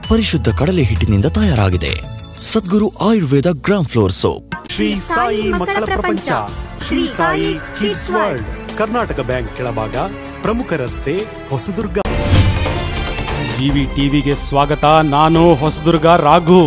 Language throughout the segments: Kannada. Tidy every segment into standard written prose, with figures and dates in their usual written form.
ಪರಿಶುದ್ಧ ಕಡಲೆ ಹಿಟ್ಟಿನಿಂದ ತಯಾರಾಗಿದೆ. Sadguru Ayurveda gram flour soap. Shri Sai ಮಕ್ಕಳ ಪ್ರಪಂಚ, Shri Sai kids world, Karnataka bank ಕೆಳಭಾಗ, ಪ್ರಮುಖ ರಸ್ತೆ, ಹೊಸದುರ್ಗ. ಜಿವಿ ಟಿವಿಗೆ ಸ್ವಾಗತ. ನಾನು ಹೊಸದುರ್ಗ ರಾಘು.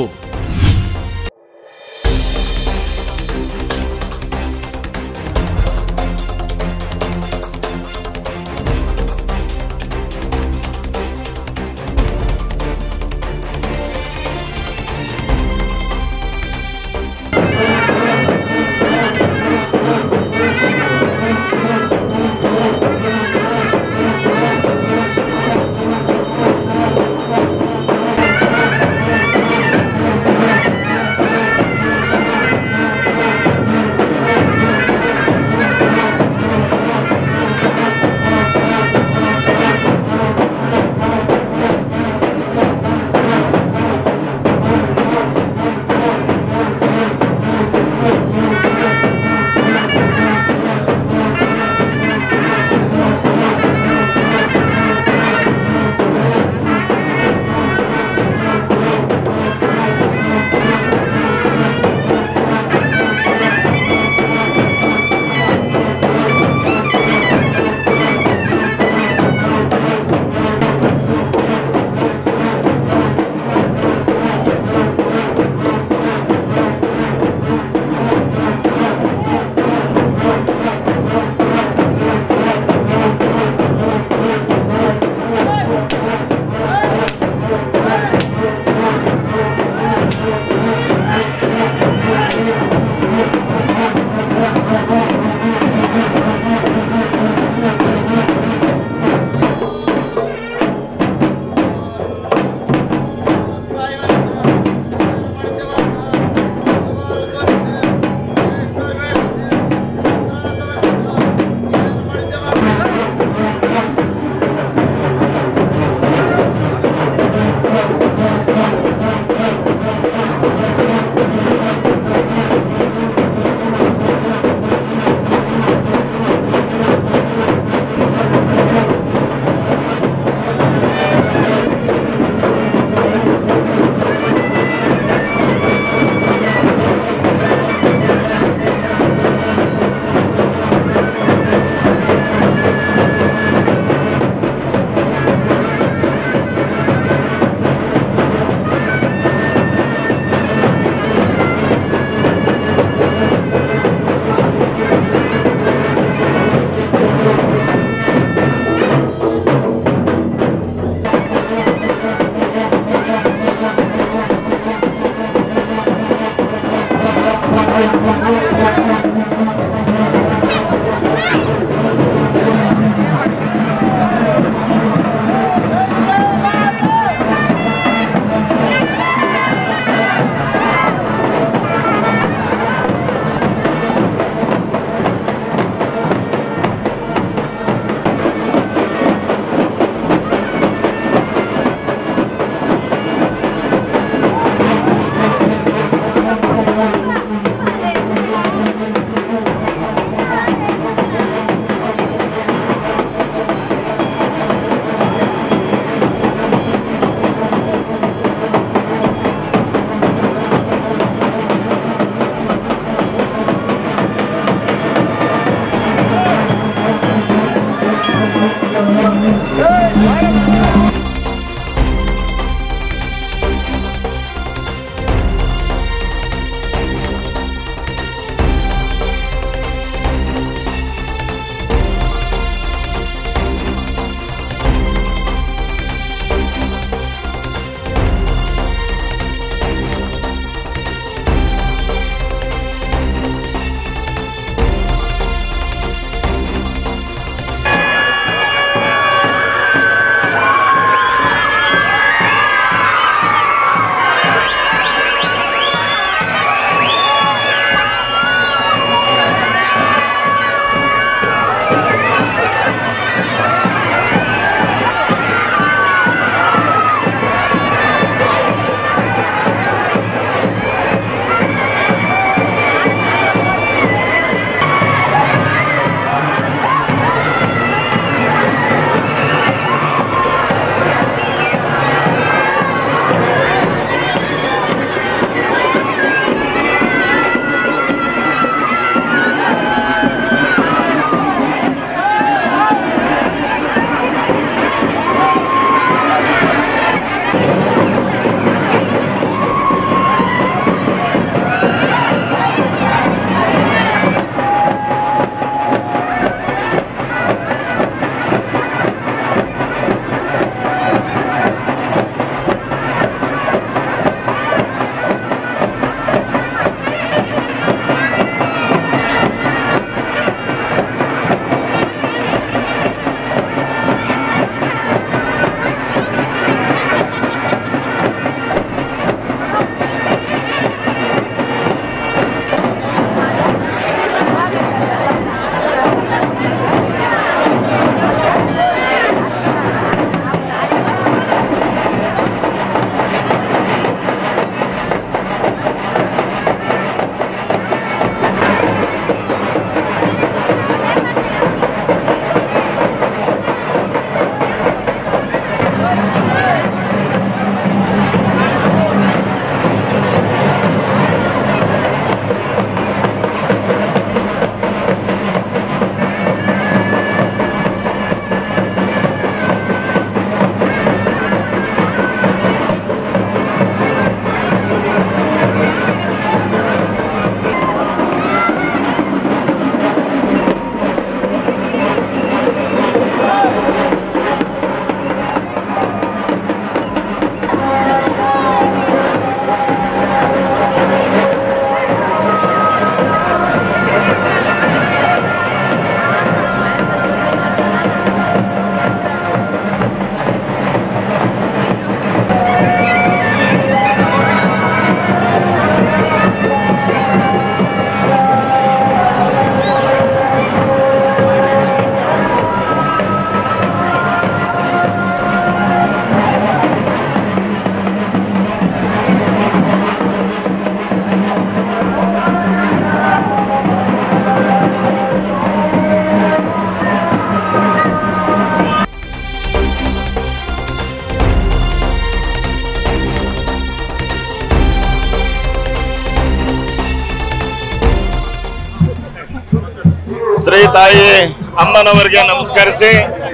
ಶ್ರೀ ತಾಯಿ ಅಮ್ಮನವರಿಗೆ ನಮಸ್ಕರಿಸಿ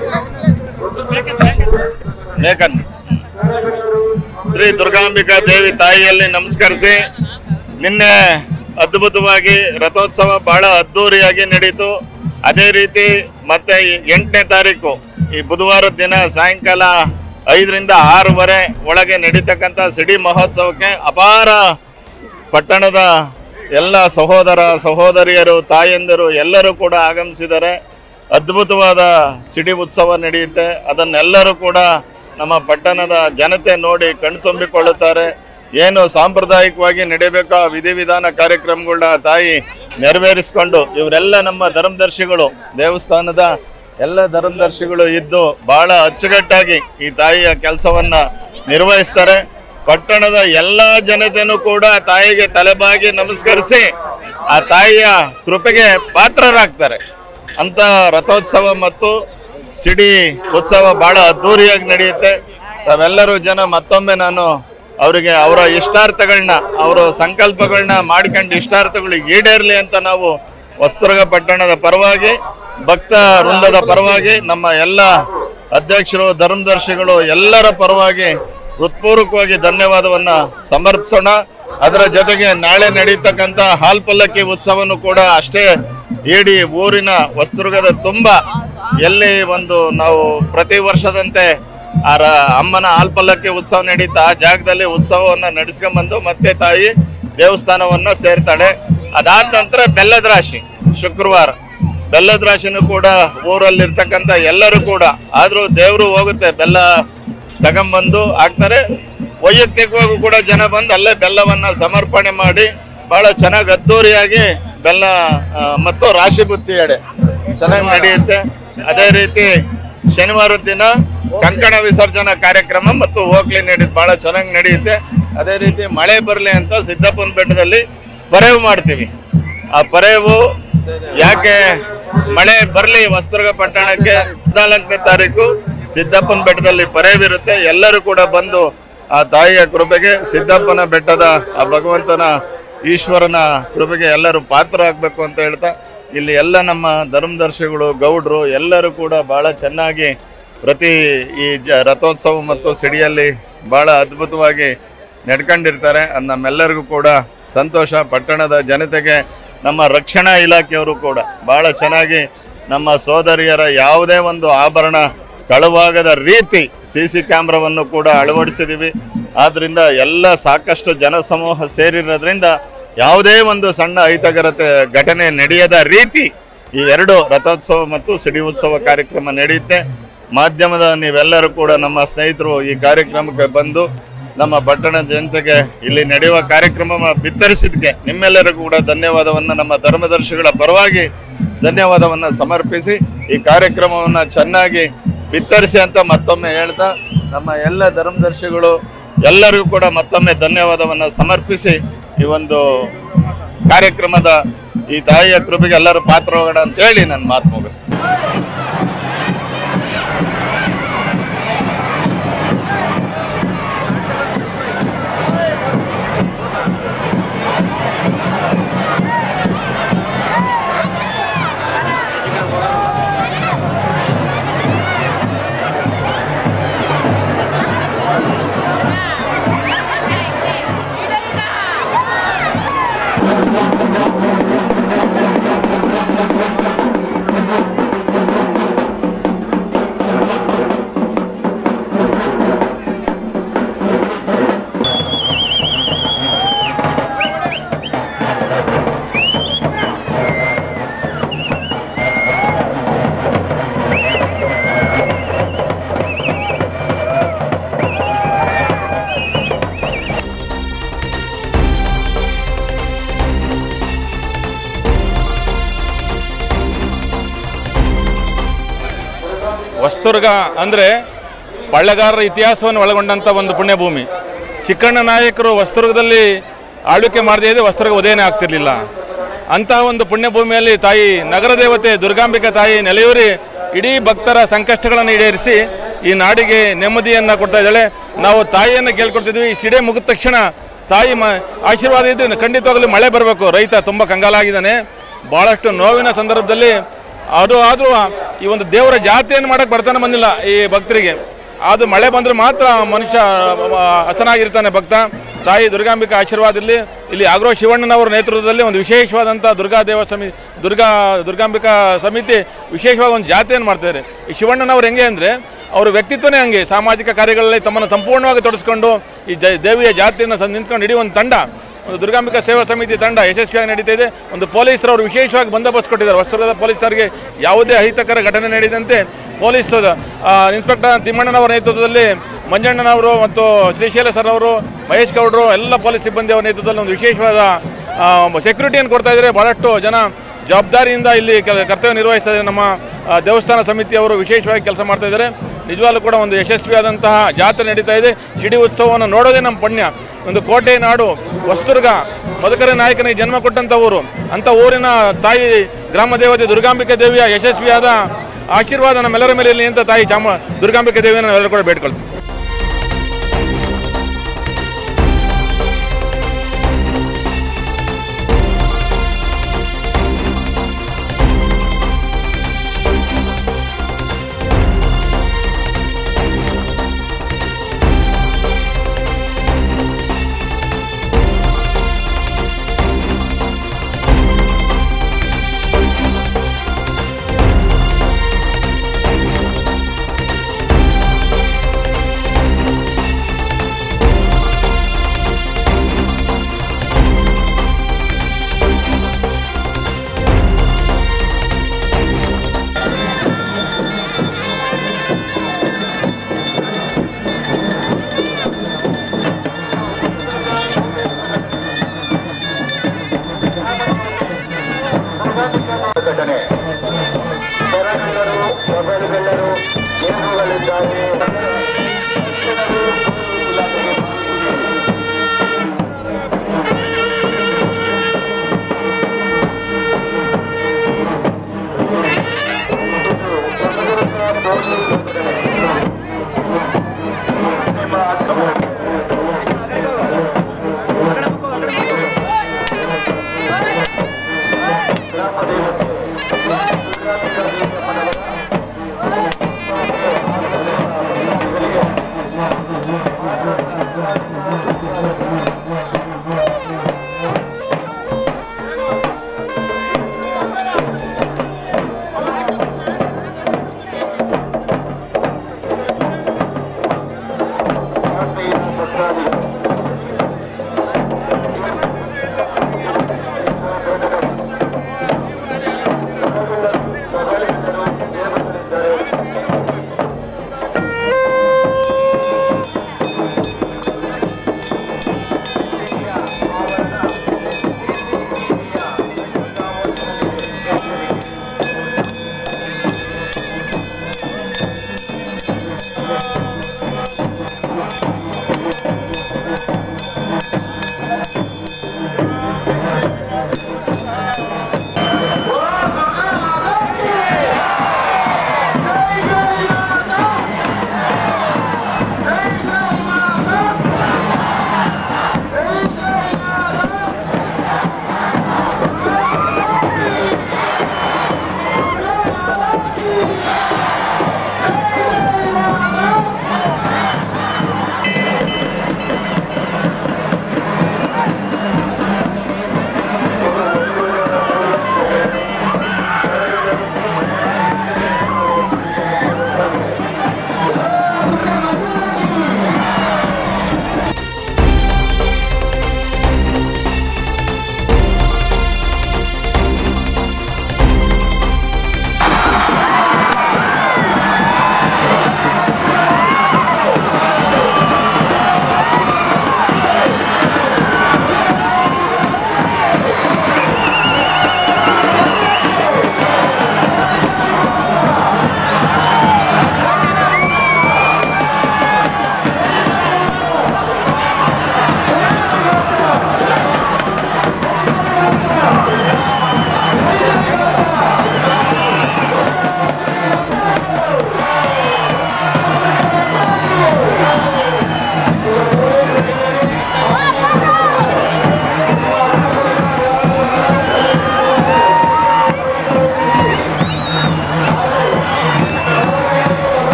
ಶ್ರೀ ದುರ್ಗಾಂಬಿಕಾ ದೇವಿ ತಾಯಿಯಲ್ಲಿ ನಮಸ್ಕರಿಸಿ ನಿನ್ನೆ ಅದ್ಭುತವಾಗಿ ರಥೋತ್ಸವ ಬಹಳ ಅದ್ದೂರಿಯಾಗಿ ನಡೀತು. ಅದೇ ರೀತಿ ಮತ್ತೆ 8ನೇ ತಾರೀಕು ಈ ಬುಧವಾರದ ದಿನ ಸಾಯಂಕಾಲ 5ರಿಂದ 6 ಒಳಗೆ ನಡೀತಕ್ಕಂಥ ಸಿಡಿ ಮಹೋತ್ಸವಕ್ಕೆ ಅಪಾರ ಪಟ್ಟಣದ ಎಲ್ಲ ಸಹೋದರ ಸಹೋದರಿಯರು ತಾಯಂದಿರು ಎಲ್ಲರೂ ಕೂಡ ಆಗಮಿಸಿದ್ದಾರೆ. ಅದ್ಭುತವಾದ ಸಿಡಿ ಉತ್ಸವ ನಡೆಯುತ್ತೆ. ಅದನ್ನೆಲ್ಲರೂ ಕೂಡ ನಮ್ಮ ಪಟ್ಟಣದ ಜನತೆ ನೋಡಿ ಕಣ್ತುಂಬಿಕೊಳ್ಳುತ್ತಾರೆ. ಏನು ಸಾಂಪ್ರದಾಯಿಕವಾಗಿ ನಡೀಬೇಕೋ ಆ ವಿಧಿವಿಧಾನ ಕಾರ್ಯಕ್ರಮಗಳನ್ನ ತಾಯಿ ನೆರವೇರಿಸಿಕೊಂಡು ಇವರೆಲ್ಲ ನಮ್ಮ ಧರ್ಮದರ್ಶಿಗಳು, ದೇವಸ್ಥಾನದ ಎಲ್ಲ ಧರ್ಮದರ್ಶಿಗಳು ಇದ್ದು ಬಹಳ ಅಚ್ಚುಕಟ್ಟಾಗಿ ಈ ತಾಯಿಯ ಕೆಲಸವನ್ನ ನಿರ್ವಹಿಸ್ತಾರೆ. ಪಟ್ಟಣದ ಎಲ್ಲ ಜನತೆನೂ ಕೂಡ ತಾಯಿಗೆ ತಲೆಬಾಗಿ ನಮಸ್ಕರಿಸಿ ಆ ತಾಯಿಯ ಕೃಪೆಗೆ ಪಾತ್ರರಾಗ್ತಾರೆ ಅಂತ ರಥೋತ್ಸವ ಮತ್ತು ಸಿಡಿ ಉತ್ಸವ ಬಹಳ ಅದ್ದೂರಿಯಾಗಿ ನಡೆಯುತ್ತೆ. ತಾವೆಲ್ಲರೂ ಜನ ಮತ್ತೊಮ್ಮೆ ನಾನು ಅವರಿಗೆ ಅವರ ಇಷ್ಟಾರ್ಥಗಳನ್ನ, ಅವರ ಸಂಕಲ್ಪಗಳನ್ನ ಮಾಡ್ಕೊಂಡು ಇಷ್ಟಾರ್ಥಗಳು ಈಡೇರಲಿ ಅಂತ ನಾವು ಹೊಸದುರ್ಗ ಪಟ್ಟಣದ ಪರವಾಗಿ, ಭಕ್ತ ವೃಂದದ ಪರವಾಗಿ, ನಮ್ಮ ಎಲ್ಲ ಅಧ್ಯಕ್ಷರು, ಧರ್ಮದರ್ಶಿಗಳು ಎಲ್ಲರ ಪರವಾಗಿ ಹೃತ್ಪೂರ್ವಕವಾಗಿ ಧನ್ಯವಾದವನ್ನ ಸಮರ್ಪಿಸೋಣ. ಅದರ ಜೊತೆಗೆ ನಾಳೆ ನಡೀತಕ್ಕಂಥ ಹಾಲ್ ಪಲ್ಲಕ್ಕಿ ಉತ್ಸವನೂ ಕೂಡ ಅಷ್ಟೇ ಇಡೀ ಊರಿನ ಹೊಸದುರ್ಗದ ತುಂಬ ಎಲ್ಲಿ ಒಂದು ನಾವು ಪ್ರತಿ ವರ್ಷದಂತೆ ಅಮ್ಮನ ಹಾಲ್ ಪಲ್ಲಕ್ಕಿ ಉತ್ಸವ ನಡೀತಾ ಆ ಜಾಗದಲ್ಲಿ ಉತ್ಸವವನ್ನು ನಡೆಸ್ಕೊಂಡ್ಬಂದು ಮತ್ತೆ ತಾಯಿ ದೇವಸ್ಥಾನವನ್ನು ಸೇರ್ತಾಳೆ. ಅದಾದ ನಂತರ ಬೆಲ್ಲದ ರಾಶಿ ಶುಕ್ರವಾರ, ಬೆಲ್ಲದ ರಾಶಿನೂ ಕೂಡ ಊರಲ್ಲಿರ್ತಕ್ಕಂಥ ಎಲ್ಲರೂ ಕೂಡ, ಆದರೂ ದೇವರು ಹೋಗುತ್ತೆ, ಬೆಲ್ಲ ತಗೊಂಬಂದು ಹಾಕ್ತಾರೆ. ವೈಯಕ್ತಿಕವಾಗೂ ಕೂಡ ಜನ ಬಂದು ಅಲ್ಲೇ ಬೆಲ್ಲವನ್ನು ಸಮರ್ಪಣೆ ಮಾಡಿ ಭಾಳ ಚೆನ್ನಾಗಿ ಅದ್ದೂರಿಯಾಗಿ ಬೆಲ್ಲ ಮತ್ತು ರಾಶಿ ಬುತ್ತಿ ಎಡೆ ಚೆನ್ನಾಗಿ ನಡೆಯುತ್ತೆ. ಅದೇ ರೀತಿ ಶನಿವಾರದ ದಿನ ಕಂಕಣ ವಿಸರ್ಜನಾ ಕಾರ್ಯಕ್ರಮ ಮತ್ತು ಹೋಗ್ಲಿ ನಡೀತು, ಭಾಳ ಚೆನ್ನಾಗಿ ನಡೆಯುತ್ತೆ. ಅದೇ ರೀತಿ ಮಳೆ ಬರಲಿ ಅಂತ ಸಿದ್ದಪ್ಪನ ಬೆಟ್ಟದಲ್ಲಿ ಪರೇವು ಮಾಡ್ತೀವಿ. ಆ ಪರೇವು ಯಾಕೆ ಮಳೆ ಬರಲಿ ಹೊಸದುರ್ಗ ಪಟ್ಟಣಕ್ಕೆ 14ನೇ ತಾರೀಕು ಸಿದ್ದಪ್ಪನ ಬೆಟ್ಟದಲ್ಲಿ ಪರೇವಿರುತ್ತೆ. ಎಲ್ಲರೂ ಕೂಡ ಬಂದು ಆ ತಾಯಿಯ ಕೃಪೆಗೆ, ಸಿದ್ದಪ್ಪನ ಬೆಟ್ಟದ ಆ ಭಗವಂತನ ಈಶ್ವರನ ಕೃಪೆಗೆ ಎಲ್ಲರೂ ಪಾತ್ರ ಆಗಬೇಕು ಅಂತ ಹೇಳ್ತಾ ಇಲ್ಲಿ ಎಲ್ಲ ನಮ್ಮ ಧರ್ಮದರ್ಶಿಗಳು, ಗೌಡ್ರು ಎಲ್ಲರೂ ಕೂಡ ಭಾಳ ಚೆನ್ನಾಗಿ ಪ್ರತಿ ಈ ರಥೋತ್ಸವ ಮತ್ತು ಸಿಡಿಯಲ್ಲಿ ಭಾಳ ಅದ್ಭುತವಾಗಿ ನಡ್ಕೊಂಡಿರ್ತಾರೆ. ಅದು ನಮ್ಮೆಲ್ಲರಿಗೂ ಕೂಡ ಸಂತೋಷ. ಪಟ್ಟಣದ ಜನತೆಗೆ ನಮ್ಮ ರಕ್ಷಣಾ ಇಲಾಖೆಯವರು ಕೂಡ ಭಾಳ ಚೆನ್ನಾಗಿ ನಮ್ಮ ಸೋದರಿಯರ ಯಾವುದೇ ಒಂದು ಆಭರಣ ಕಳುವಾಗದ ರೀತಿ CC ಕ್ಯಾಮ್ರಾವನ್ನು ಕೂಡ ಅಳವಡಿಸಿದ್ದೀವಿ. ಆದ್ದರಿಂದ ಎಲ್ಲ ಸಾಕಷ್ಟು ಜನಸಮೂಹ ಸೇರಿರೋದ್ರಿಂದ ಯಾವುದೇ ಒಂದು ಸಣ್ಣ ಅಹಿತಕರತೆ ಘಟನೆ ನಡೆಯದ ರೀತಿ ಈ 2 ರಥೋತ್ಸವ ಮತ್ತು ಸಿಡಿ ಉತ್ಸವ ಕಾರ್ಯಕ್ರಮ ನಡೆಯುತ್ತೆ. ಮಾಧ್ಯಮದ ನೀವೆಲ್ಲರೂ ಕೂಡ ನಮ್ಮ ಸ್ನೇಹಿತರು ಈ ಕಾರ್ಯಕ್ರಮಕ್ಕೆ ಬಂದು ನಮ್ಮ ಪಟ್ಟಣದ ಜನತೆಗೆ ಇಲ್ಲಿ ನಡೆಯುವ ಕಾರ್ಯಕ್ರಮ ಬಿತ್ತರಿಸಿದ್ದಕ್ಕೆ ನಿಮ್ಮೆಲ್ಲರಿಗೂ ಕೂಡ ಧನ್ಯವಾದವನ್ನು ನಮ್ಮ ಧರ್ಮದರ್ಶಿಗಳ ಪರವಾಗಿ ಧನ್ಯವಾದವನ್ನು ಸಮರ್ಪಿಸಿ ಈ ಕಾರ್ಯಕ್ರಮವನ್ನು ಚೆನ್ನಾಗಿ ಬಿತ್ತರಿಸಿ ಅಂತ ಮತ್ತೊಮ್ಮೆ ಹೇಳ್ತಾ ನಮ್ಮ ಎಲ್ಲ ಧರ್ಮದರ್ಶಿಗಳು ಎಲ್ಲರಿಗೂ ಕೂಡ ಮತ್ತೊಮ್ಮೆ ಧನ್ಯವಾದವನ್ನು ಸಮರ್ಪಿಸಿ ಈ ಒಂದು ಕಾರ್ಯಕ್ರಮದ ಈ ತಾಯಿಯ ಕೃಪೆಗೆ ಎಲ್ಲರೂ ಪಾತ್ರವಾಗೋಣ ಅಂತ ಹೇಳಿ ನನ್ನ ಮಾತು ಮುಗಿಸ್ತೀನಿ. ಹೊಸದುರ್ಗ ಅಂದರೆ ಬಳ್ಳೆಗಾರರ ಇತಿಹಾಸವನ್ನು ಒಳಗೊಂಡಂಥ ಒಂದು ಪುಣ್ಯಭೂಮಿ. ಚಿಕ್ಕಣ್ಣ ನಾಯಕರು ಹೊಸದುರ್ಗದಲ್ಲಿ ಆಳ್ವಿಕೆ ಮಾಡದೇ ಇದ್ದರೆ ಹೊಸದುರ್ಗ ಉದಯನೇ ಆಗ್ತಿರ್ಲಿಲ್ಲ. ಅಂತಹ ಒಂದು ಪುಣ್ಯಭೂಮಿಯಲ್ಲಿ ತಾಯಿ ನಗರ ದೇವತೆ ದುರ್ಗಾಂಬಿಕಾ ತಾಯಿ ನೆಲೆಯೂರಿ ಇಡೀ ಭಕ್ತರ ಸಂಕಷ್ಟಗಳನ್ನು ಈಡೇರಿಸಿ ಈ ನಾಡಿಗೆ ನೆಮ್ಮದಿಯನ್ನು ಕೊಡ್ತಾ ಇದ್ದಾಳೆ. ನಾವು ತಾಯಿಯನ್ನು ಕೇಳ್ಕೊಳ್ತಿದ್ವಿ. ಈ ಸಿಡೆ ಮುಗಿದ ತಕ್ಷಣ ತಾಯಿ ಆಶೀರ್ವಾದ ಇದ್ದು ಖಂಡಿತವಾಗಲೂ ಮಳೆ ಬರಬೇಕು. ರೈತ ತುಂಬ ಕಂಗಾಲಾಗಿದ್ದಾನೆ. ಭಾಳಷ್ಟು ನೋವಿನ ಸಂದರ್ಭದಲ್ಲಿ ಆದರೂ ಈ ಒಂದು ದೇವರ ಜಾತ್ರೆಯನ್ನು ಮಾಡೋಕ್ಕೆ ಬರ್ತಾನೆ ಬಂದಿಲ್ಲ ಈ ಭಕ್ತರಿಗೆ. ಅದು ಮಳೆ ಬಂದರೆ ಮಾತ್ರ ಮನುಷ್ಯ ಹಸನಾಗಿರ್ತಾನೆ ಭಕ್ತ. ತಾಯಿ ದುರ್ಗಾಂಬಿಕಾ ಆಶೀರ್ವಾದದಲ್ಲಿ ಇಲ್ಲಿ ಆಗ್ರೋ ಶಿವಣ್ಣನವರ ನೇತೃತ್ವದಲ್ಲಿ ಒಂದು ವಿಶೇಷವಾದಂಥ ದುರ್ಗಾಂಬಿಕಾ ಸಮಿತಿ ವಿಶೇಷವಾದ ಒಂದು ಜಾತ್ರೆಯನ್ನು ಮಾಡ್ತಾರೆ. ಈ ಶಿವಣ್ಣನವ್ರು ಹೆಂಗೆ ಅಂದರೆ ಅವರ ವ್ಯಕ್ತಿತ್ವನೇ ಹಂಗೆ, ಸಾಮಾಜಿಕ ಕಾರ್ಯಗಳಲ್ಲಿ ತಮ್ಮನ್ನು ಸಂಪೂರ್ಣವಾಗಿ ತೊಡಗಿಸ್ಕೊಂಡು ಈ ದೇವಿಯ ಜಾತ್ರೆಯನ್ನು ನಿಂತ್ಕೊಂಡು ಇಡೀ ಒಂದು ತಂಡ, ಒಂದು ದುರ್ಗಾಂಬಿಕಾ ಸೇವಾ ಸಮಿತಿ ತಂಡ ಯಶಸ್ವಿಯಾಗಿ ನಡೀತಾ ಇದೆ. ಒಂದು ಪೊಲೀಸರು ಅವರು ವಿಶೇಷವಾಗಿ ಬಂದೋಬಸ್ತ್ ಕೊಟ್ಟಿದ್ದಾರೆ. ವಸ್ತುರದ ಪೊಲೀಸರಿಗೆ ಯಾವುದೇ ಅಹಿತಕರ ಘಟನೆ ನಡೆದಂತೆ ಪೊಲೀಸ್ ಇನ್ಸ್ಪೆಕ್ಟರ್ ತಿಮ್ಮಣ್ಣನವರ ನೇತೃತ್ವದಲ್ಲಿ ಮಂಜಣ್ಣನವರು ಮತ್ತು ಶ್ರೀಶೈಲ ಸರ್ ಅವರು, ಮಹೇಶ್ ಗೌಡರು, ಎಲ್ಲ ಪೊಲೀಸ್ ಸಿಬ್ಬಂದಿಯವರ ನೇತೃತ್ವದಲ್ಲಿ ಒಂದು ವಿಶೇಷವಾದ ಸೆಕ್ಯೂರಿಟಿಯನ್ನು ಕೊಡ್ತಾ ಇದ್ದಾರೆ. ಭಾಳಷ್ಟು ಜನ ಜವಾಬ್ದಾರಿಯಿಂದ ಇಲ್ಲಿ ಕರ್ತವ್ಯ ನಿರ್ವಹಿಸ್ತಾ ಇದ್ದಾರೆ. ನಮ್ಮ ದೇವಸ್ಥಾನ ಸಮಿತಿಯವರು ವಿಶೇಷವಾಗಿ ಕೆಲಸ ಮಾಡ್ತಾ ಇದ್ದಾರೆ. ನಿಜವಾಗ್ಲೂ ಕೂಡ ಒಂದು ಯಶಸ್ವಿಯಾದಂತಹ ಜಾತ್ರೆ ನಡೀತಾ ಇದೆ. ಶಿಡಿ ಉತ್ಸವವನ್ನು ನೋಡೋದೇ ನಮ್ಮ ಪುಣ್ಯ. ಒಂದು ಕೋಟೆ ನಾಡು ಹೊಸದುರ್ಗ, ಮದಕರಿ ನಾಯಕನಿಗೆ ಜನ್ಮ ಕೊಟ್ಟಂಥ ಊರು. ಅಂಥ ಊರಿನ ತಾಯಿ ಗ್ರಾಮ ದೇವತೆ ದುರ್ಗಾಂಬಿಕೆ ದೇವಿಯ ಯಶಸ್ವಿಯಾದ ಆಶೀರ್ವಾದ ನಮ್ಮೆಲ್ಲರ ಮೇಲೆ ಇರಲಿ ಅಂತ ತಾಯಿ ದುರ್ಗಾಂಬಿಕೆ ದೇವಿಯನ್ನು ನಾವೆಲ್ಲರೂ ಕೂಡ ಬೇಡ್ಕೊಳ್ತೀವಿ.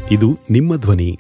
ಇದು ನಿಮ್ಮ ಧ್ವನಿ.